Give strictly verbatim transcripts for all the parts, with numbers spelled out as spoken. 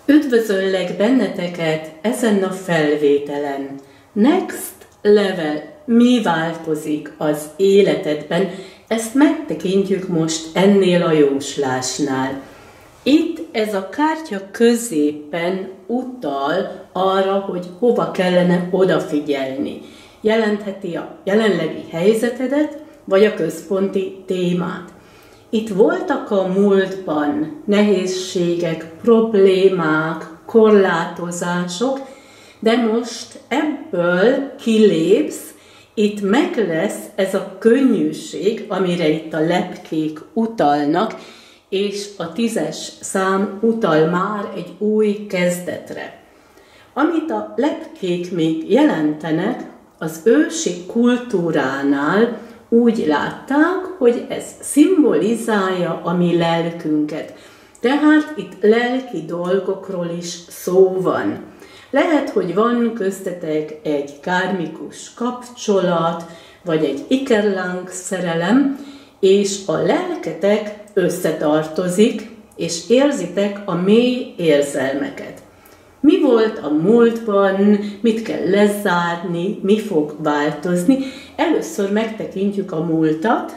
Üdvözöllek benneteket ezen a felvételen. Next level. Mi változik az életedben? Ezt megtekintjük most ennél a jóslásnál. Itt ez a kártya középen utal arra, hogy hova kellene odafigyelni. Jelentheti a jelenlegi helyzetedet, vagy a központi témát. Itt voltak a múltban nehézségek, problémák, korlátozások, de most ebből kilépsz, itt meg lesz ez a könnyűség, amire itt a lepkék utalnak, és a tízes szám utal már egy új kezdetre. Amit a lepkék még jelentenek, az ősi kultúránál úgy látták, hogy ez szimbolizálja a mi lelkünket. Tehát itt lelki dolgokról is szó van. Lehet, hogy van köztetek egy kármikus kapcsolat, vagy egy ikerláng szerelem, és a lelketek összetartozik, és érzitek a mély érzelmeket. Mi volt a múltban, mit kell lezárni, mi fog változni. Először megtekintjük a múltat.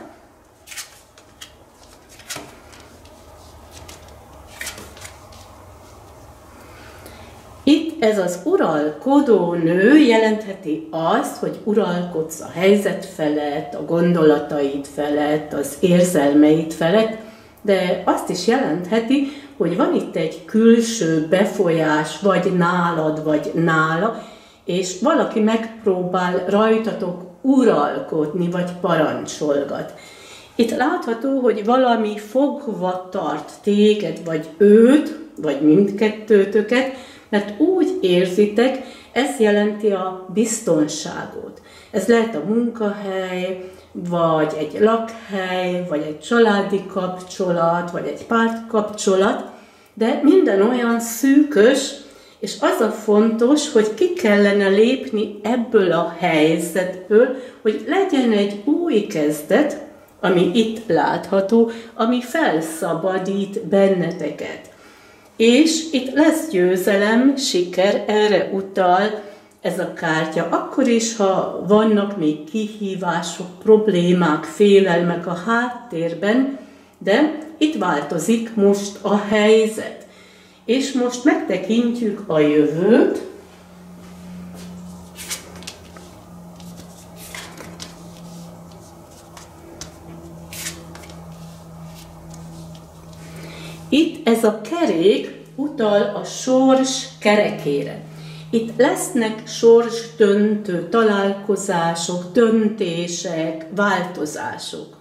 Itt ez az uralkodó nő jelentheti azt, hogy uralkodsz a helyzet felett, a gondolataid felett, az érzelmeid felett, de azt is jelentheti, hogy van itt egy külső befolyás, vagy nálad, vagy nála, és valaki megpróbál rajtatok uralkodni, vagy parancsolgat. Itt látható, hogy valami fogva tart téged, vagy őt, vagy mindkettőtöket, mert úgy érzitek, ez jelenti a biztonságot. Ez lehet a munkahely, vagy egy lakhely, vagy egy családi kapcsolat, vagy egy pártkapcsolat, de minden olyan szűkös, és az a fontos, hogy ki kellene lépni ebből a helyzetből, hogy legyen egy új kezdet, ami itt látható, ami felszabadít benneteket. És itt lesz győzelem, siker, erre utal ez a kártya. Akkor is, ha vannak még kihívások, problémák, félelmek a háttérben, de itt változik most a helyzet. És most megtekintjük a jövőt. Itt ez a kerék utal a sors kerekére. Itt lesznek sorsdöntő találkozások, döntések, változások.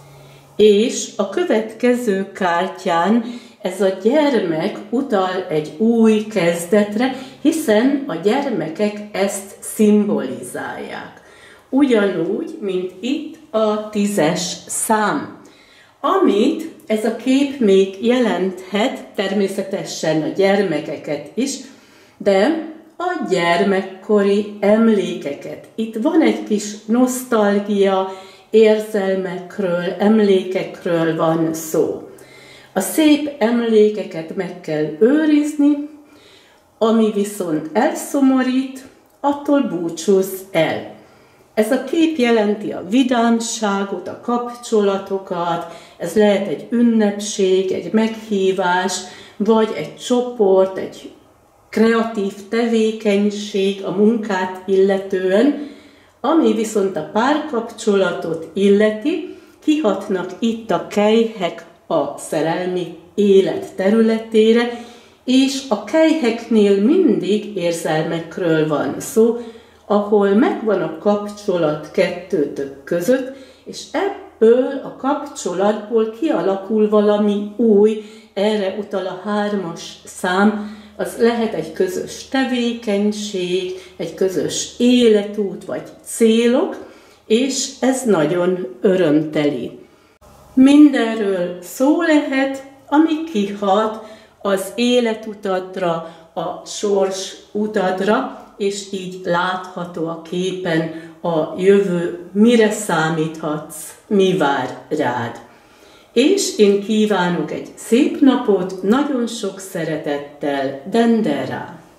És a következő kártyán ez a gyermek utal egy új kezdetre, hiszen a gyermekek ezt szimbolizálják. Ugyanúgy, mint itt a tízes szám. Amit ez a kép még jelenthet, természetesen a gyermekeket is, de a gyermekkori emlékeket. Itt van egy kis nosztalgia, érzelmekről, emlékekről van szó. A szép emlékeket meg kell őrizni, ami viszont elszomorít, attól búcsúzz el. Ez a kép jelenti a vidámságot, a kapcsolatokat, ez lehet egy ünnepség, egy meghívás, vagy egy csoport, egy kreatív tevékenység a munkát illetően, ami viszont a párkapcsolatot illeti, kihatnak itt a kelyhek a szerelmi élet területére, és a kelyheknél mindig érzelmekről van szó, ahol megvan a kapcsolat kettőtök között, és ebből a kapcsolatból kialakul valami új, erre utal a hármas szám, az lehet egy közös tevékenység, egy közös életút vagy célok, és ez nagyon örömteli. Mindenről szó lehet, ami kihat az életutadra, a sors utadra, és így látható a képen a jövő, mire számíthatsz, mi vár rád. És én kívánok egy szép napot, nagyon sok szeretettel, Dendera!